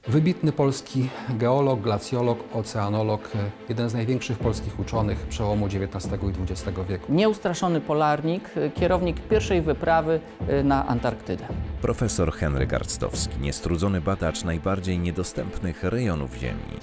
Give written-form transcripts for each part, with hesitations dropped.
Wybitny polski geolog, glacjolog, oceanolog, jeden z największych polskich uczonych przełomu XIX i XX wieku. Nieustraszony polarnik, kierownik pierwszej wyprawy na Antarktydę. Profesor Henryk Arctowski, niestrudzony badacz najbardziej niedostępnych rejonów Ziemi.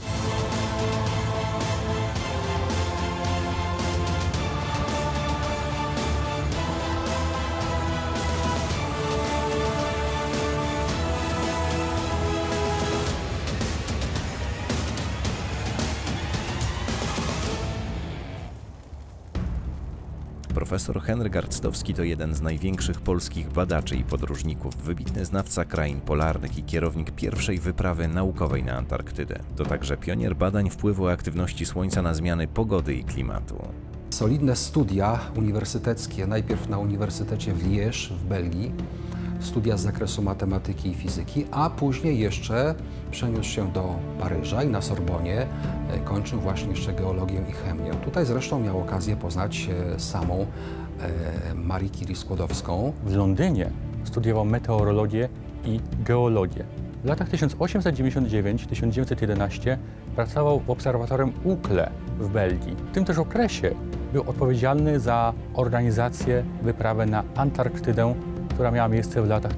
Profesor Henryk Arctowski to jeden z największych polskich badaczy i podróżników, wybitny znawca krain polarnych i kierownik pierwszej wyprawy naukowej na Antarktydę. To także pionier badań wpływu aktywności Słońca na zmiany pogody i klimatu. Solidne studia uniwersyteckie, najpierw na Uniwersytecie w Liège w Belgii, studia z zakresu matematyki i fizyki, a później jeszcze przeniósł się do Paryża i na Sorbonie kończył właśnie jeszcze geologię i chemię. Tutaj zresztą miał okazję poznać samą Marie Curie Skłodowską. W Londynie studiował meteorologię i geologię. W latach 1899-1911 pracował w obserwatorium UCLE w Belgii. W tym też okresie był odpowiedzialny za organizację wyprawy na Antarktydę, która miała miejsce w latach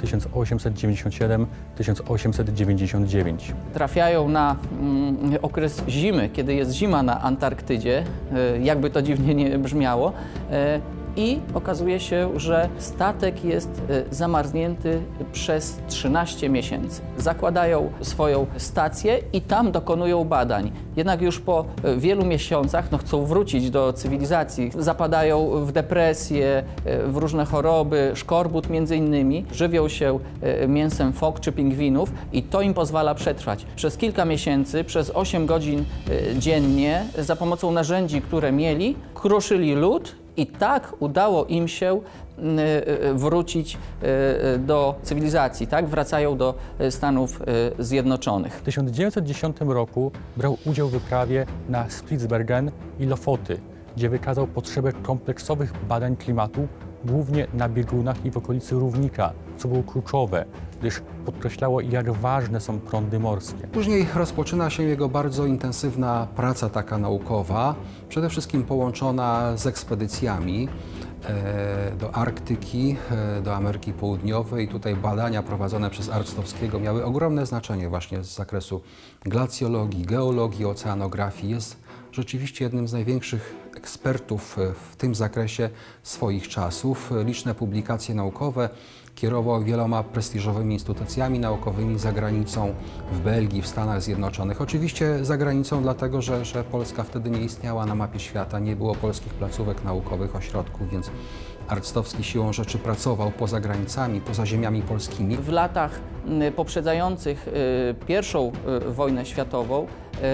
1897-1899. Trafiają na okres zimy, kiedy jest zima na Antarktydzie, jakby to dziwnie nie brzmiało, i okazuje się, że statek jest zamarznięty przez 13 miesięcy. Zakładają swoją stację i tam dokonują badań. Jednak już po wielu miesiącach chcą wrócić do cywilizacji. Zapadają w depresję, w różne choroby, szkorbut między innymi. Żywią się mięsem fok czy pingwinów i to im pozwala przetrwać. Przez kilka miesięcy, przez 8 godzin dziennie, za pomocą narzędzi, które mieli, kruszyli lód. I tak udało im się wrócić do cywilizacji, tak? Wracają do Stanów Zjednoczonych. W 1910 roku brał udział w wyprawie na Spitsbergen i Lofoty, gdzie wykazał potrzebę kompleksowych badań klimatu, głównie na biegunach i w okolicy równika, co było kluczowe, gdyż podkreślało, jak ważne są prądy morskie. Później rozpoczyna się jego bardzo intensywna praca taka naukowa, przede wszystkim połączona z ekspedycjami do Arktyki, do Ameryki Południowej. Tutaj badania prowadzone przez Arctowskiego miały ogromne znaczenie właśnie z zakresu glacjologii, geologii, oceanografii. Jest rzeczywiście jednym z największych ekspertów w tym zakresie swoich czasów. Liczne publikacje naukowe, kierował wieloma prestiżowymi instytucjami naukowymi za granicą, w Belgii, w Stanach Zjednoczonych. Oczywiście za granicą dlatego, że Polska wtedy nie istniała na mapie świata, nie było polskich placówek naukowych, ośrodków, więc Arctowski siłą rzeczy pracował poza granicami, poza ziemiami polskimi. W latach poprzedzających I wojnę światową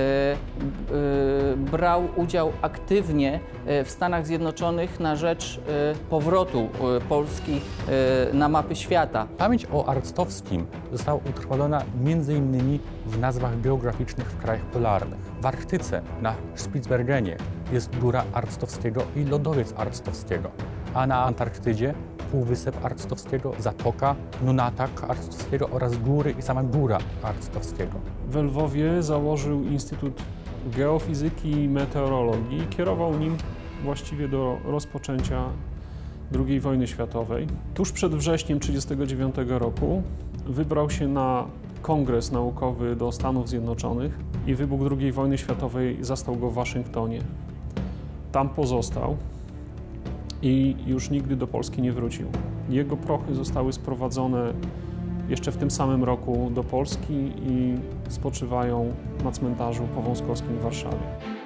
brał udział aktywnie w Stanach Zjednoczonych na rzecz powrotu Polski na mapy świata. Pamięć o Arctowskim została utrwalona m.in. w nazwach geograficznych w krajach polarnych. W Arktyce, na Spitsbergenie, jest góra Arctowskiego i lodowiec Arctowskiego, a na Antarktydzie Półwysep Arctowskiego, Zatoka, Nunatak Arctowskiego oraz góry i sama góra Arctowskiego. W Lwowie założył Instytut Geofizyki i Meteorologii i kierował nim właściwie do rozpoczęcia II wojny światowej. Tuż przed wrześniem 1939 roku wybrał się na kongres naukowy do Stanów Zjednoczonych i wybuch II wojny światowej zastał go w Waszyngtonie. Tam pozostał i już nigdy do Polski nie wrócił. Jego prochy zostały sprowadzone jeszcze w tym samym roku do Polski i spoczywają na cmentarzu powązkowskim w Warszawie.